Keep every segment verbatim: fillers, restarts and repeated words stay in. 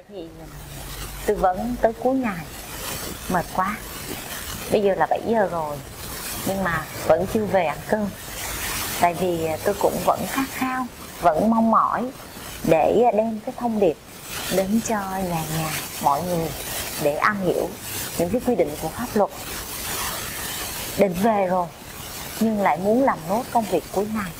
thì tư vấn tới cuối ngày, mệt quá. Bây giờ là bảy giờ rồi nhưng mà vẫn chưa về ăn cơm. Tại vì tôi cũng vẫn khát khao, vẫn mong mỏi để đem cái thông điệp đến cho nhà nhà mọi người để am hiểu những cái quy định của pháp luật. Định về rồi nhưng lại muốn làm nốt công việc cuối ngày.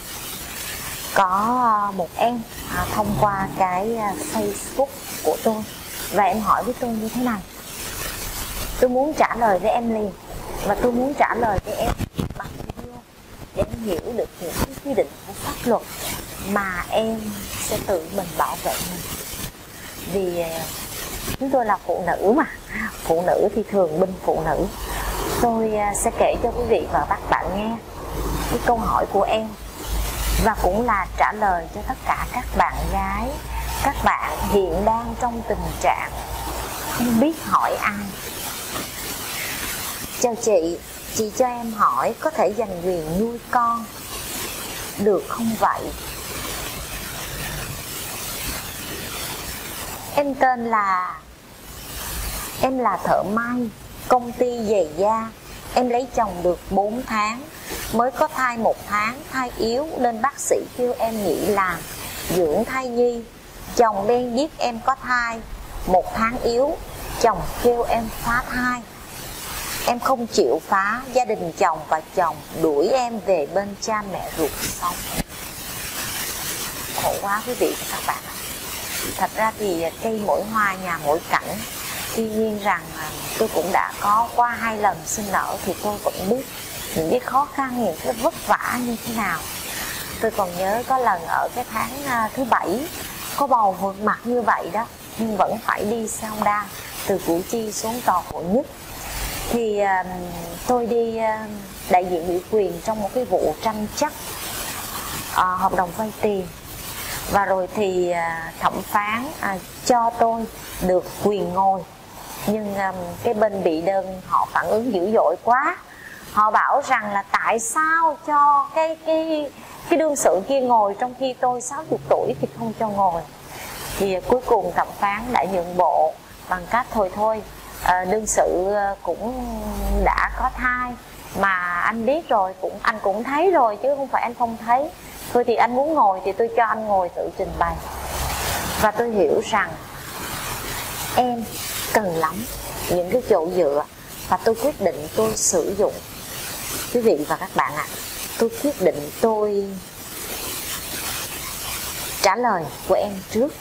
Có một em à, thông qua cái Facebook của tôi và em hỏi với tôi như thế này: tôi muốn trả lời với em liền, và tôi muốn trả lời với em bằng video để em hiểu được những cái quy định của pháp luật mà em sẽ tự mình bảo vệ mình. Vì chúng tôi là phụ nữ mà, phụ nữ thì thường binh phụ nữ. Tôi sẽ kể cho quý vị và các bạn nghe cái câu hỏi của em, và cũng là trả lời cho tất cả các bạn gái, các bạn hiện đang trong tình trạng không biết hỏi ai. Chào chị, chị cho em hỏi có thể giành quyền nuôi con được không vậy? Em tên là Em là thợ may, công ty giày da. Em lấy chồng được bốn tháng, mới có thai một tháng, thai yếu nên bác sĩ kêu em nghỉ làm, dưỡng thai nhi. Chồng đen biết em có thai, một tháng yếu, chồng kêu em phá thai. Em không chịu phá, gia đình chồng và chồng đuổi em về bên cha mẹ ruột sống. Khổ quá quý vị và các bạn. Thật ra thì cây mỗi hoa nhà mỗi cảnh. Tuy nhiên rằng tôi cũng đã có qua hai lần sinh nở thì tôi vẫn biết những cái khó khăn, những cái vất vả như thế nào. Tôi còn nhớ có lần ở cái tháng thứ bảy có bầu vượt mặt như vậy đó, nhưng vẫn phải đi xe Honda từ Củ Chi xuống tòa Quận Nhất. Thì uh, tôi đi uh, đại diện ủy quyền trong một cái vụ tranh chấp uh, hợp đồng vay tiền. Và rồi thì uh, thẩm phán uh, cho tôi được quyền ngồi. Nhưng um, cái bên bị đơn họ phản ứng dữ dội quá. Họ bảo rằng là tại sao cho cái cái cái đương sự kia ngồi trong khi tôi sáu mươi tuổi thì không cho ngồi. Thì uh, cuối cùng thẩm phán đã nhượng bộ bằng cách thôi thôi uh, đương sự uh, cũng đã có thai mà anh biết rồi, cũng anh cũng thấy rồi chứ không phải anh không thấy. Thôi thì anh muốn ngồi thì tôi cho anh ngồi tự trình bày. Và tôi hiểu rằng em cần lắm những cái chỗ dựa, và tôi quyết định tôi sử dụng. Quý vị và các bạn ạ, à, tôi quyết định tôi trả lời của em trước.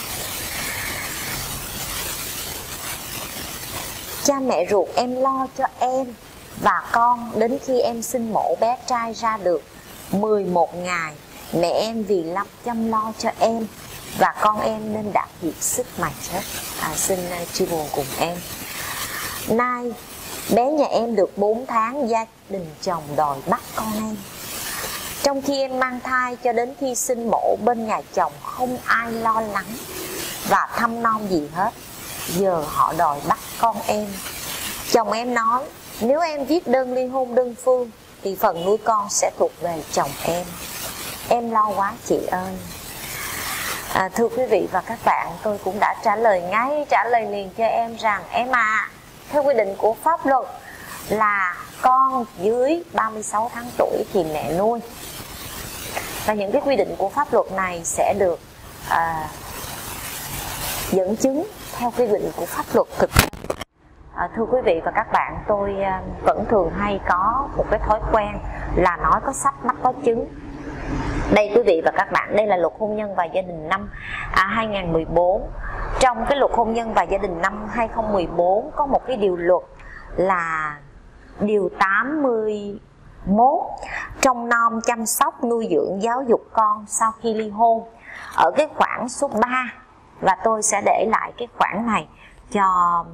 Cha mẹ ruột em lo cho em và con đến khi em sinh mổ bé trai ra được mười một ngày. Mẹ em vì lắm chăm lo cho em và con em nên đã kiệt sức mà chết. À, xin uh, chia buồn cùng em. Nay bé nhà em được bốn tháng, gia đình chồng đòi bắt con em. Trong khi em mang thai cho đến khi sinh mổ, bên nhà chồng không ai lo lắng và thăm nom gì hết. Giờ họ đòi bắt con em. Chồng em nói nếu em viết đơn ly hôn đơn phương thì phần nuôi con sẽ thuộc về chồng em. Em lo quá chị ơi. À, thưa quý vị và các bạn, tôi cũng đã trả lời ngay, trả lời liền cho em rằng em à, theo quy định của pháp luật là con dưới ba mươi sáu tháng tuổi thì mẹ nuôi. Và những cái quy định của pháp luật này sẽ được à, dẫn chứng theo quy định của pháp luật thực tế. À, thưa quý vị và các bạn, tôi à, vẫn thường hay có một cái thói quen là nói có sách mách có chứng. Đây quý vị và các bạn, đây là luật hôn nhân và gia đình năm à, hai nghìn không trăm mười bốn. Trong cái luật hôn nhân và gia đình năm hai nghìn không trăm mười bốn có một cái điều luật là điều tám mươi mốt, trông nom chăm sóc nuôi dưỡng giáo dục con sau khi ly hôn. Ở cái khoản số ba, và tôi sẽ để lại cái khoản này cho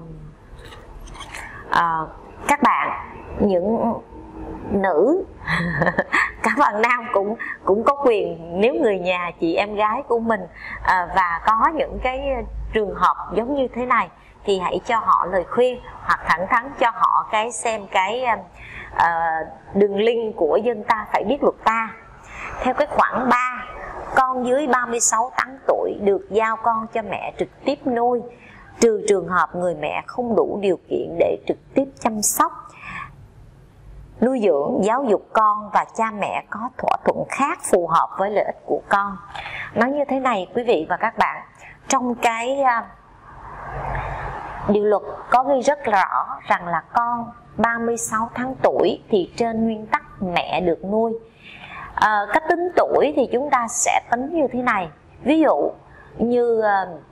uh, các bạn, những nữ các bạn nam cũng cũng có quyền, nếu người nhà chị em gái của mình à, và có những cái trường hợp giống như thế này thì hãy cho họ lời khuyên, hoặc thẳng thắn cho họ cái xem cái à, đường link của Dân Ta Phải Biết Luật Ta. Theo cái khoản ba, con dưới ba mươi sáu tháng tuổi được giao con cho mẹ trực tiếp nuôi trừ trường hợp người mẹ không đủ điều kiện để trực tiếp chăm sóc, nuôi dưỡng, giáo dục con và cha mẹ có thỏa thuận khác phù hợp với lợi ích của con. Nói như thế này quý vị và các bạn, trong cái uh, điều luật có ghi rất rõ rằng là con ba mươi sáu tháng tuổi thì trên nguyên tắc mẹ được nuôi. À, cách tính tuổi thì chúng ta sẽ tính như thế này. Ví dụ như uh,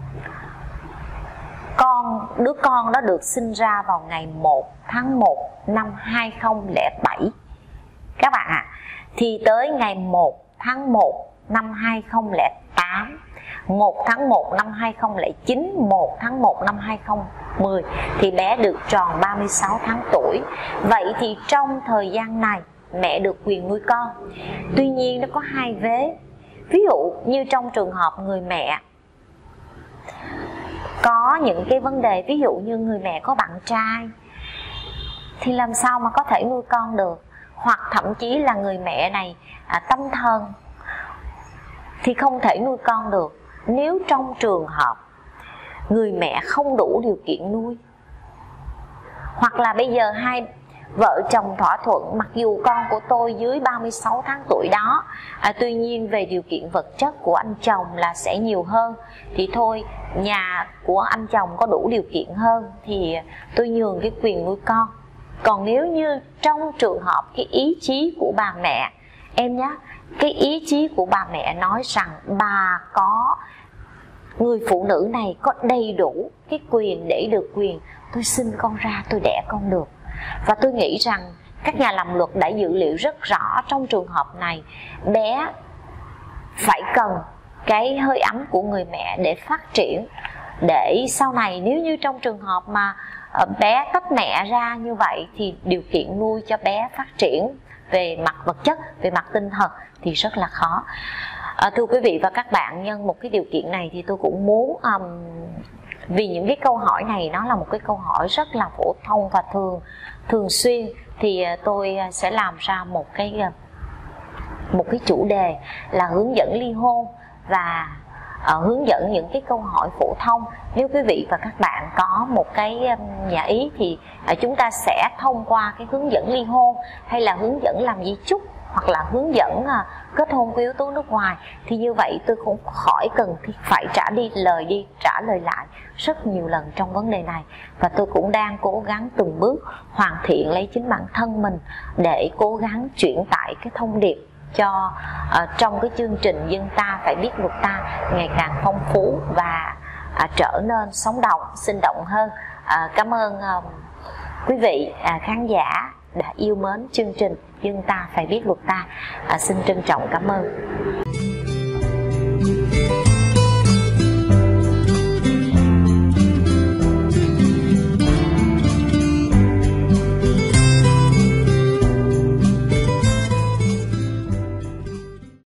con đứa con đó được sinh ra vào ngày một tháng một năm hai nghìn không trăm lẻ bảy các bạn ạ, à, thì tới ngày một tháng một năm hai nghìn không trăm lẻ tám, một tháng một năm hai nghìn không trăm lẻ chín, một tháng một năm hai nghìn không trăm mười thì bé được tròn ba mươi sáu tháng tuổi. Vậy thì trong thời gian này mẹ được quyền nuôi con. Tuy nhiên nó có hai vế. Ví dụ như trong trường hợp người mẹ có những cái vấn đề, ví dụ như người mẹ có bạn trai thì làm sao mà có thể nuôi con được, hoặc thậm chí là người mẹ này à, tâm thần thì không thể nuôi con được. Nếu trong trường hợp người mẹ không đủ điều kiện nuôi, hoặc là bây giờ hai vợ chồng thỏa thuận mặc dù con của tôi dưới ba mươi sáu tháng tuổi đó, à, tuy nhiên về điều kiện vật chất của anh chồng là sẽ nhiều hơn, thì thôi nhà của anh chồng có đủ điều kiện hơn thì tôi nhường cái quyền nuôi con. Còn nếu như trong trường hợp cái ý chí của bà mẹ, em nhé, cái ý chí của bà mẹ nói rằng bà có, người phụ nữ này có đầy đủ cái quyền để được quyền tôi sinh con ra, tôi đẻ con được. Và tôi nghĩ rằng các nhà làm luật đã dự liệu rất rõ trong trường hợp này bé phải cần cái hơi ấm của người mẹ để phát triển, để sau này nếu như trong trường hợp mà bé tách mẹ ra như vậy thì điều kiện nuôi cho bé phát triển về mặt vật chất, về mặt tinh thần thì rất là khó. À, thưa quý vị và các bạn, nhân một cái điều kiện này thì tôi cũng muốn um, vì những cái câu hỏi này nó là một cái câu hỏi rất là phổ thông và thường thường xuyên, thì tôi sẽ làm ra một cái một cái chủ đề là hướng dẫn ly hôn và uh, hướng dẫn những cái câu hỏi phổ thông. Nếu quý vị và các bạn có một cái um, nhà ý thì uh, chúng ta sẽ thông qua cái hướng dẫn ly hôn hay là hướng dẫn làm di chúc hoặc là hướng dẫn uh, kết hôn của yếu tố nước ngoài, thì như vậy tôi cũng khỏi cần phải trả đi lời đi trả lời lại rất nhiều lần trong vấn đề này. Và tôi cũng đang cố gắng từng bước hoàn thiện lấy chính bản thân mình để cố gắng chuyển tải cái thông điệp cho uh, trong cái chương trình Dân Ta Phải Biết Luật Ta ngày càng phong phú và uh, trở nên sống động, sinh động hơn. Uh, cảm ơn uh, quý vị uh, khán giả đã yêu mến chương trình Dân Ta Phải Biết Luật Ta. À, xin trân trọng cảm ơn.